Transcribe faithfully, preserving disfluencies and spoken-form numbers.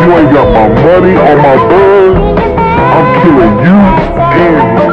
you ain't got my money or my bud, I'm killing you and you.